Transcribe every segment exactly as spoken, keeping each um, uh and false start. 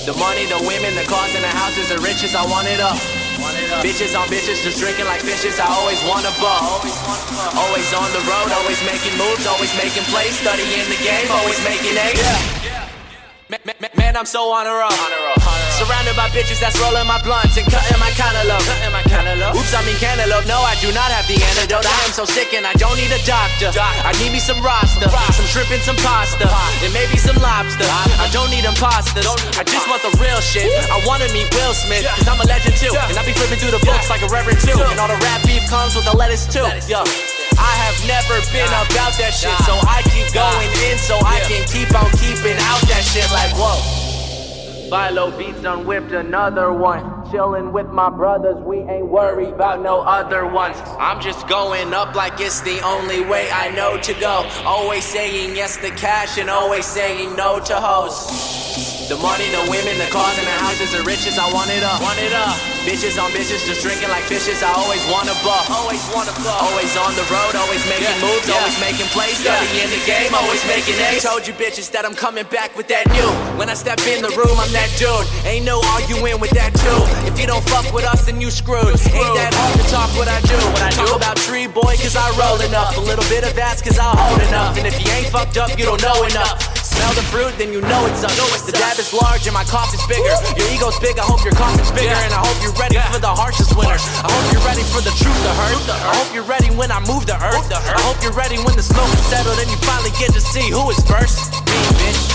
The money, the women, the cars, and the houses, the riches, I want it up. Bitches on bitches, just drinking like fishes, I always wanna buck. Always on the road, always making moves, always making plays, studying the game, always making A's. Man, man, man, I'm so on a roll. Surrounded by bitches that's rolling my blunts and cutting my cantaloupe. Oops, I mean cantaloupe. No, I do not have the antidote. I am so sick and I don't need a doctor. I need me some Rasta, some shrimp and some pasta, and maybe some lobster. I don't need imposters. I just want the real shit. I wanna meet Will Smith, cause I'm a legend too. And I be flipping through the books like a reverend too. And all the rap beef comes with the lettuce too. Yo, I have never been about that shit, so I keep going in so I can keep on keeping out that shit like whoa. Philo Beats done whipped another one. Chillin' with my brothers, we ain't worried about no other ones. I'm just going up like it's the only way I know to go. Always saying yes to cash and always saying no to hoes. The money, the women, the cars, and the houses, the riches, I want it up. Want it up. Bitches on bitches, just drinking like fishes, I always wanna buck. Always wanna buck. Always on the road, always making yeah. moves, yeah. always making plays, yeah. studying the game, always making A's. Told you bitches that I'm coming back with that new. When I step in the room, I'm that dude. Ain't no arguing with that too. If you don't fuck with us, then you screwed. Ain't that hard to talk what I do. When I talk about tree boy, cause I roll enough. A little bit of ass, cause I hold enough. And if you ain't fucked up, you don't know enough. Smell the fruit, then you know it's up. The dab is large and my cough is bigger. Your ego's big, I hope your cough is bigger. And I hope you're ready for the harshest winter. I hope you're ready for the truth to hurt. I hope you're ready when I move the earth. I hope you're ready when the smoke is settled and you finally get to see who is first. Me, bitch.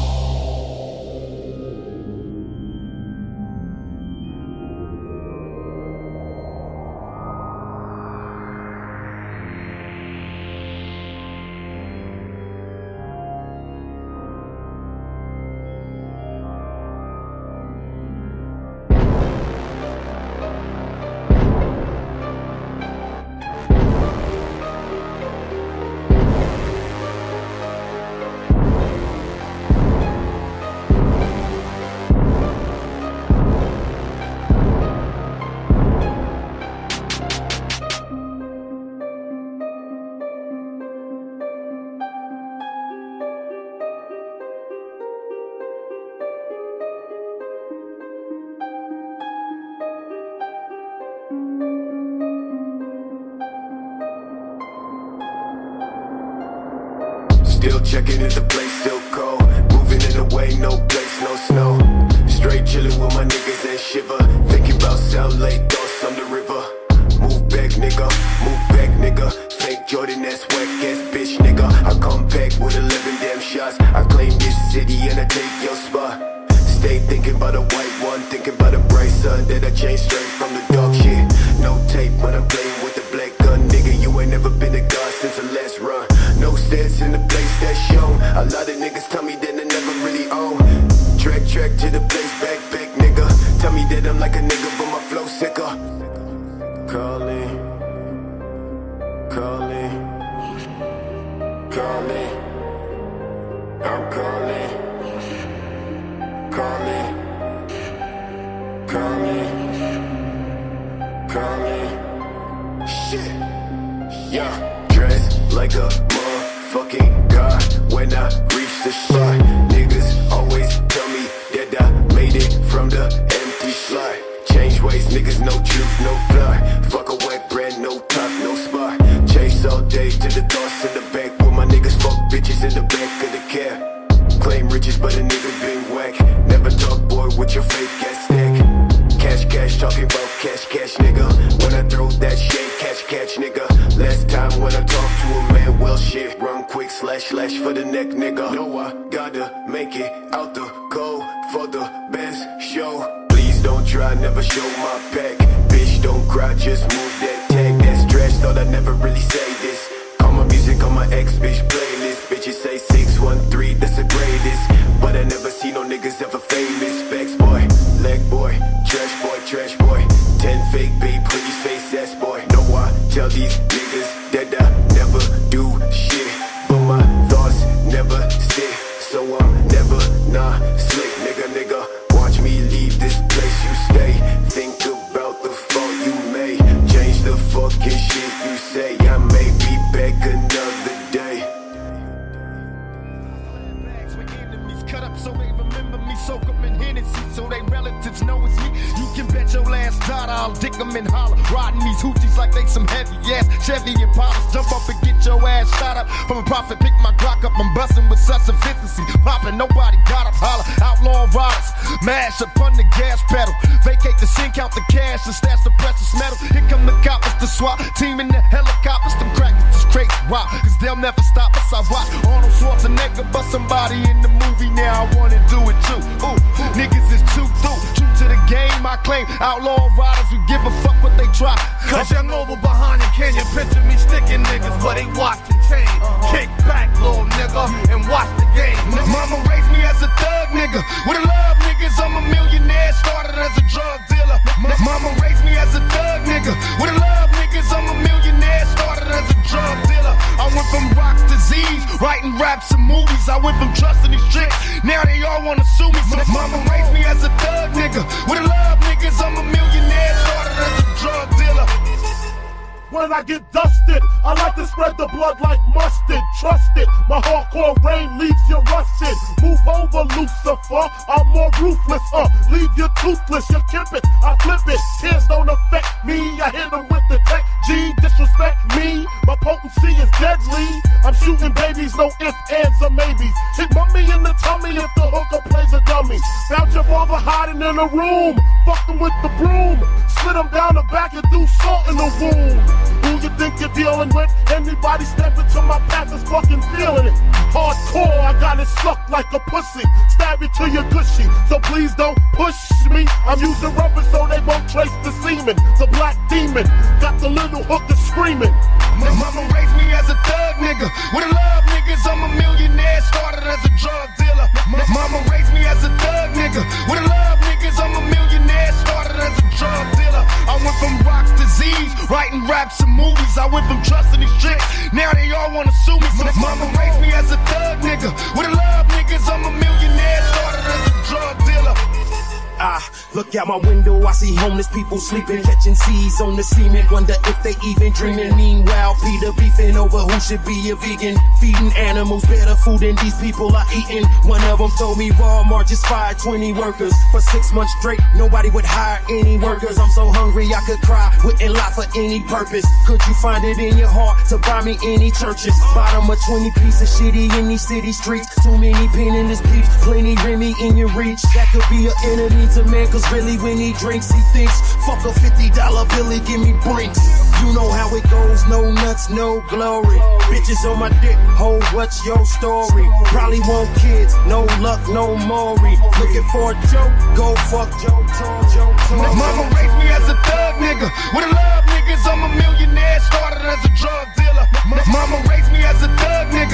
Still checking if the place still cold. Moving in the way, no place, no snow. Straight chilling with my niggas and shiver. Thinking about South Lake, thoughts on the river. Move back, nigga, move back, nigga. Fake Jordan, that's whack ass bitch, nigga. I come back with eleven damn shots. I claim this city and I take your spot. Stay thinking about a white one, thinking about a bright sun that I changed straight from the dark shit. No tape when I'm playing with the black gun, nigga. You ain't never been a god since the last run. No stats in the place that's shown. A lot of niggas tell me that I never really own. Track, track to the place, back, back, nigga. Tell me that I'm like a nigga, but my flow sicker. Calling, calling, calling. I'm calling, calling, calling, calling. Shit, yeah. Dressed like a motherfucking god when I reach the spot. Niggas always tell me that I made it from the empty slot. Change ways, niggas, no truth, no plot. Fuck a wet brand, no top, no spot. Chase all day to the thoughts in the back. With my niggas, fuck bitches in the back of the cab. Claim riches, but a nigga been whack. Never talk, boy, with your fake ass stack. Cash, cash, talking about cash, cash, nigga. When I throw that shit, catch, catch, nigga. Last time when I talk to a man, well shit. Run quick, slash, slash for the neck, nigga. Know I gotta make it out the cold for the best show. Please don't try, never show my pack. Bitch, don't cry, just move that tag. That's trash, thought I'd never really say this. Call my music on my ex-bitch playlist. Bitches say six one three, that's the greatest. But I never see no niggas ever famous. Facts, boy, leg boy, trash boy, trash boy. Ten fake babe, please face ass boy. No, I tell these niggas that I never do shit, but my thoughts never sit. So I'm never not slick, nigga, nigga. Watch me leave this place you stay. Think about the fault you made. Change the fucking shit you say. I may be back another day. Cut up so they remember me, soak up in Hennessy. so they relatives know it's me. You can bet your last dollar I'll dick them and holler. Riding these hoochies like they some heavy ass Chevy and Impalas. Jump up and get your ass shot up. From a profit, pick my Glock up. I'm busting with such efficiency. Popping, nobody got up. Holler, outlaw riders. Mash up on the gas pedal. Vacate the scene, count the cash and stash the precious metal. Here come the coppers, the SWAT team in the helicopters. Them crackers just crazy. Why? Cause they'll never stop us. I watch Arnold Schwarzenegger bust somebody in the movie. Now I wanna do it too. Ooh, niggas is too through. True to the game, I claim. Outlaw riders who give a fuck what they try. Cause young over behind you, can you picture me sticking niggas? But they watch and change. Kick back, little nigga, and watch the game. Mama raised me as a thug nigga. With a love niggas, I'm a millionaire. Started as a drug dealer. Mama raised me as a thug nigga. With a love niggas, I'm a millionaire. Started as a drug dealer. I went from rocks to Z's, writing raps and movies. I went from trusting these tricks. Now they all wanna sue me. So mama raised me as a thug nigga. With a love niggas, I'm a millionaire. Started as a drug dealer. When I get dusted, I like to spread the blood like mustard. Trust it, my hardcore rain leaves you rusted. Move over, Lucifer, I'm more ruthless. Uh, leave you toothless, you kip it, I flip it. Tears don't affect me, I hit them with the tech G. Disrespect me, my potency is deadly. I'm shooting babies, no ifs, ands, or maybes. Hit mummy in the tummy if the hooker plays a dummy. Found your father hiding in a room, fucking with the broom. Slid him down the back and threw salt in the wound. Who you think you're dealing with? Anybody step into my path is fucking feeling it. Hardcore, I got it sucked like a pussy. Stab it to your gushy, so please don't push me. I'm using rubber so they won't trace the semen. The black demon, got the little hooker screaming. Mama raised me as a thug nigga. With a love niggas, I'm a millionaire. Started as a drug dealer. Mama raised me as a thug nigga. With a love niggas, I'm a millionaire. Started as a drug dealer. I went from rocks to Z's, writing raps and movies. I went from trusting these tricks. Now they all wanna sue me. So mama raised me as a thug nigga. With a love niggas, I'm a millionaire. Started as a drug dealer. Ah, look out my window, I see homeless people sleeping, catching seeds on the cement, wonder if they even dreaming. Meanwhile, Peter beefing over who should be a vegan, feeding animals better food than these people are eating. One of them told me Walmart just fired twenty workers for six months straight. Nobody would hire any workers. I'm so hungry I could cry, wouldn't lie for any purpose. Could you find it in your heart to buy me any churches? Bottom of twenty piece of shitty in these city streets. Too many penniless peeps, plenty Remy in your reach. That could be an enemy to man, cause really when he drinks he thinks, fuck a fifty dollar billy, give me brinks. You know how it goes, no nuts, no glory. Bitches on my dick, ho, what's your story? Probably want kids, no luck, no Maury. Looking for a joke, go fuck Joe Toro, Joe Toro. Mama raised me as a thug nigga. With a love niggas, I'm a millionaire. Started as a drug dealer. Mama raised me as a thug nigga.